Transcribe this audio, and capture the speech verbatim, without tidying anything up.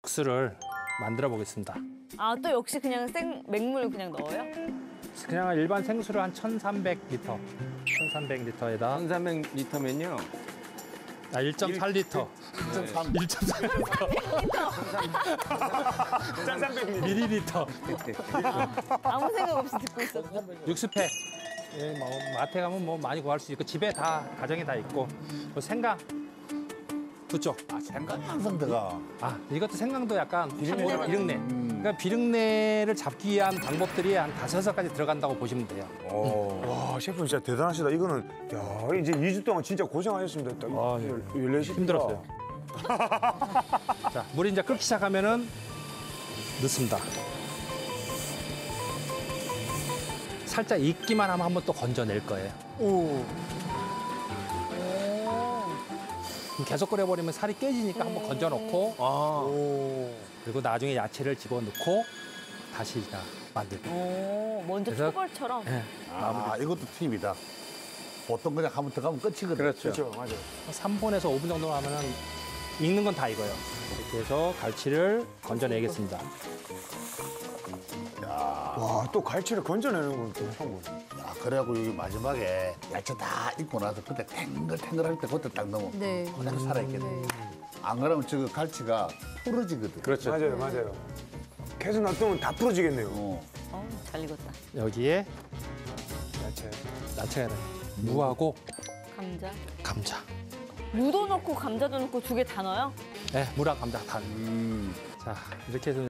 육수를 만들어 보겠습니다. 아, 또 역시 그냥 생 맹물을 그냥 넣어요? 그냥 일반 생수를 한 천삼백 리터, 천삼백 리터에다 천삼백 리터면요. 아, 일 점 팔 리터. 일 점 삼 리터. 밀리리터. 아무 생각 없이 듣고 있었어. 육수팩. 예, 뭐 마트에 가면 뭐 많이 구할 수 있고 집에 다 가정에 다 있고. 그 생강 두 쪽. 아, 생강 항상 들어가. 아, 이것도 생강도 약간 비린내. 비린내. 그러니까 비린내를 잡기 위한 방법들이 한 다섯 가지 들어간다고 보시면 돼요. 와, 셰프 진짜 대단하시다. 이거는 야, 이제 이 주 동안 진짜 고생하셨습니다. 딱 아, 예. 열네 시 힘들었어요. 자, 물이 이제 끓기 시작하면은 넣습니다. 살짝 익기만 하면 한번 또 건져낼 거예요. 오. 그럼 계속 끓여버리면 살이 깨지니까 한번 건져놓고 그리고 나중에 야채를 집어넣고 다시 이제 만들고. 오, 먼저 그래서- 초벌처럼. 네. 아, 이것도 팁이다. 보통 그냥 한번 들어가면 끝이거든. 그렇죠. 그렇죠, 맞아요. 삼 분에서 오 분 정도 하면은 익는 건 다 익어요. 이렇게 해서 갈치를 건져내겠습니다. 와, 또 갈치를 건져내는 건 또 처음 보네. 아, 그래갖고 여기 마지막에 야채 다 익고 나서 그때 탱글탱글할 때 그때 딱 넣으면 네. 그대로 살아있겠네. 안 그러면 저 갈치가 풀어지거든. 그렇죠. 맞아요, 맞아요. 계속 놔두면 다 부러지겠네요. 어. 어, 잘 익었다. 여기에 야채. 야채가 무하고 감자. 감자. 무도 넣고 감자도 넣고 두 개 다 넣어요? 네, 무랑 감자 다. 음. 자, 이렇게 해서